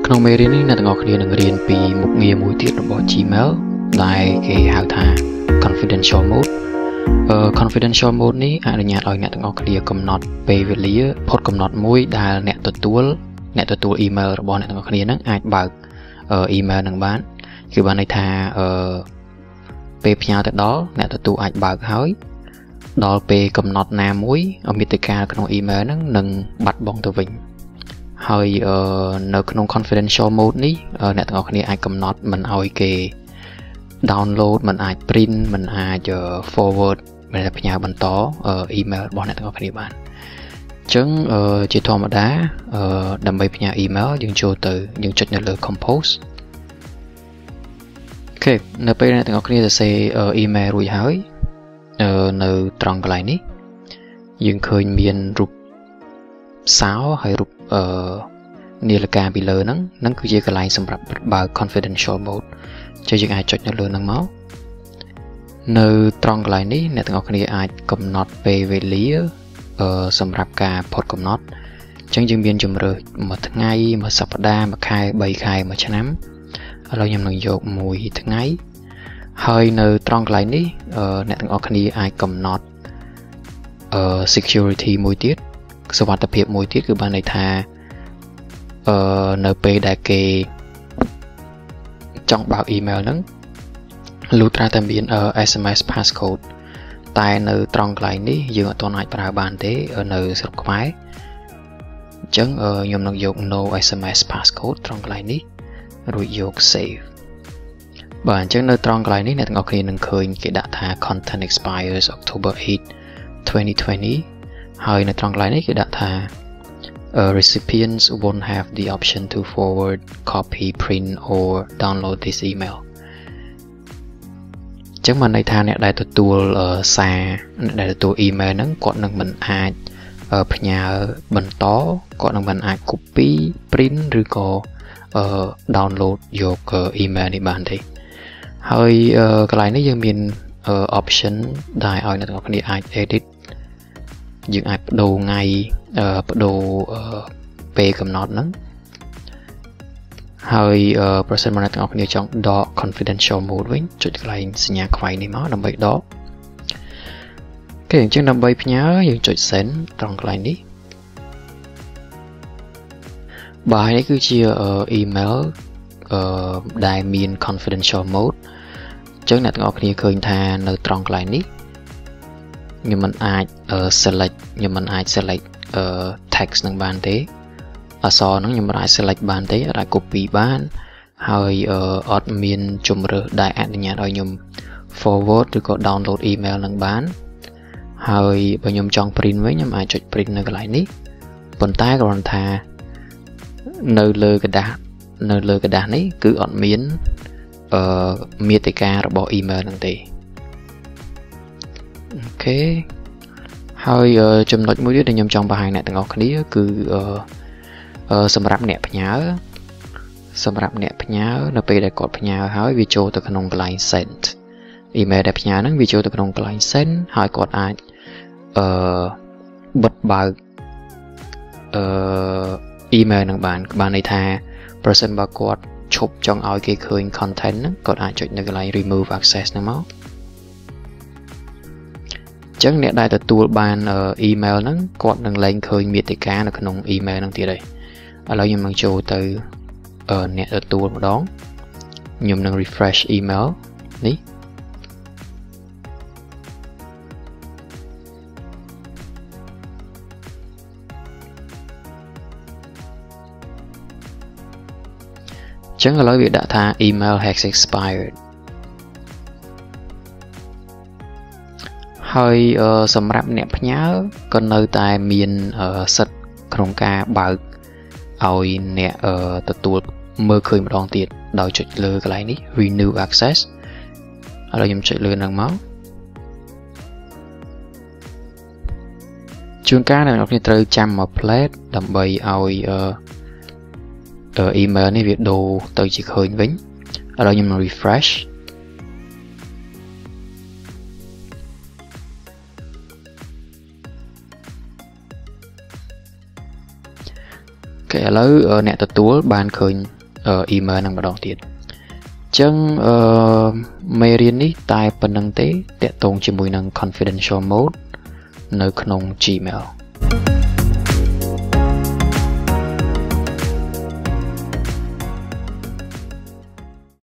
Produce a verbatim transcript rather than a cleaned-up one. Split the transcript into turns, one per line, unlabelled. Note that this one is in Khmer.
ក្នុងមេរៀននេះអ្នកទាំងអស់គ្នានឹងរៀនពីមុខងារមួយទៀតរបស់ Gmail ដែលគេហៅថា confidential mode confidential mode នេះអនុញ្ញាតឲ្យអ្នកទាំងអស់គ្នាកំណត់ពេលវេលាផុតកំណត់មួយដែលអ្នកទទួលអ្នកទទួល email របស់អ្នកទាំងអស់គ្នានឹងអាចបើក email នឹងបានគឺបានន័យថាពេលផ្ញើទៅដល់អ្នកទទួលអាចបើកហើយដល់ពេលកំណត់ណាមួយមាតិកាក្នុង email ហ្នឹងនឹងបាត់បង់ទៅវិញហើយនៅក្នុង confidential mode នេះអ្នកទាំងអស់គ្នាអាចកំណត់មិនឲ្យគេ download មិនអាច print មិនអាច forward មិនអាចផ្ញើបន្ត email របស់អ្នកទាំងអស់គ្នាបានអញ្ចឹងជាធម្មតាដើម្បីផ្ញើ email យើងចូលទៅយើងចុចនៅលើ compose អូខេនៅពេលអ្នកទាំងអស់គ្នាសរសេរ email រួចហើយនៅត្រង់កន្លែងនេះយើងឃើញមានរូបសោហើយរូបអឺនាឡិកាពីលើហ្នឹងហ្នឹងគឺជាកន្លែងសម្រាប់បើក confidential mode ចុចយើងអាចចុចនៅលើហ្នឹងមកនៅត្រង់កន្លែងនេះអ្នកទាំងអស់គ្នាអាចកំណត់ពេលវេលាអឺសម្រាប់ការផុតកំណត់អញ្ចឹងយើងមានជម្រើសមួយថ្ងៃមួយសប្តាហ៍មួយខែបីខែមួយឆ្នាំឥឡូវខ្ញុំនឹងយកមួយថ្ងៃហើយនៅត្រង់កន្លែងនេះអ្នកទាំងអស់គ្នាអាចកំណត់អឺ security មួយទៀតសុវត្ថិភាពមួយទៀតគឺបានន័យថាអឺនៅពេលដែលគេចង់បើក email ហ្នឹងលុះត្រាតែមាន ét em ét passcode តែនៅត្រង់កន្លែងនេះយើងអត់ទាន់អាចប្រើបានទេនៅស្រុកខ្មែរអញ្ចឹងខ្ញុំនឹងយក no เอส เอ็ม เอส passcode ត្រង់កន្លែងនេះរួចយក save បាទអញ្ចឹងនៅត្រង់កន្លែងនេះអ្នកទាំងអស់គ្នានឹងឃើញគេដាក់ថា content expires October eighth twenty twenty ហើយនៅត្រង់កន្លែងនេះគេដាក់ថា uh, recipients won't have the option to forward, copy, print or download this email អញ្ចឹងបានន័យថាអ្នកដែលទទួលសារអ្នកដែលទទួល email ហ្នឹងគាត់នឹងមិនអាចផ្ញើបន្តគាត់នឹងមិនអាច copy, print ឬក៏ download យក email នេះបានទេហើយកន្លែងនេះយើងមាន option ដែលឲ្យអ្នកទាំងអស់គ្នាអាច edit យើងអាចបដូរថ្ងៃបដូរពេលកំណត់ហ្នឹងហើយប្រសិនបើអ្នកទាំងអស់គ្នាចង់ដក confidential mode វិញចុចកន្លែងសញ្ញាខ្វែងនេះមកដើម្បីដកអូខេអញ្ចឹងដើម្បីផ្ញើយើងចុច send ត្រង់កន្លែងនេះបាទនេះគឺជា email ដែលមាន confidential mode អញ្ចឹងអ្នកទាំងអស់គ្នាឃើញថានៅត្រង់កន្លែងនេះខ្ញុំមិនអាច select ខ្ញុំមិនអាច select text នឹងបានទេអក្សរហ្នឹងខ្ញុំមិនអាច select បានទេអត់អាច copy បានហើយអត់មានជម្រើសដែលអនុញ្ញាតឲ្យខ្ញុំ forward ឬក៏ download email នឹងបានហើយបើខ្ញុំចង់ print វិញខ្ញុំអាចចុច print នៅកន្លែងនេះប៉ុន្តែគ្រាន់ថានៅលើกระดาษនៅលើกระดาษនេះគឺអត់មានអឺមាតិការបស់ email ហ្នឹងទេអូខេហើយចំណុចមួយទៀតដែលខ្ញុំចង់បង្ហាញអ្នកទាំងអស់គ្នាគឺសម្រាប់អ្នកផ្ញើសម្រាប់អ្នកផ្ញើនៅពេលដែលគាត់ផ្ញើហើយវាចូលទៅក្នុងកន្លែង send email ដែលផ្ញើហ្នឹងវាចូលទៅក្នុងកន្លែង send ហើយគាត់អាចអឺបិទបើកអឺ email ហ្នឹងបានបានន័យថាប្រសិនបើគាត់ឈប់ចង់ឲ្យគេឃើញ content ហ្នឹងគាត់អាចចុចនៅកន្លែង remove access ហ្នឹងមកអញ្ចឹងអ្នកដែលទទួលបាន email ហ្នឹងគាត់នឹងលែងឃើញមាតិកានៅក្នុង email ហ្នឹងទៀតហើយឥឡូវខ្ញុំនឹងចូលទៅអ្នកទទួលម្ដងខ្ញុំនឹង refresh email នេះអញ្ចឹងឥឡូវវាដាក់ថា email has expired ហើយសម្រាប់អ្នកផ្ញើក៏នៅតែមានសិទ្ធិក្នុងការបើកឲ្យអ្នកទទួលមើលឃើញម្ដងទៀតដោយចុចលើកន្លែងនេះ renew access ឥឡូវខ្ញុំចុចលើហ្នឹងមកជួនកាលអ្នកនរគ្នាត្រូវចាំមក plate ដើម្បីឲ្យ email នេះវាដូរទៅជាឃើញវិញឥឡូវខ្ញុំនឹង refresh អូខេឥឡូវអ្នកទទួលបានឃើញ email នឹងម្ដងទៀតចឹងអឺមេរៀននេះតែប៉ុណ្្នឹងទេតាក់ទងជាមួយនឹង confidential mode នៅក្នុង Gmail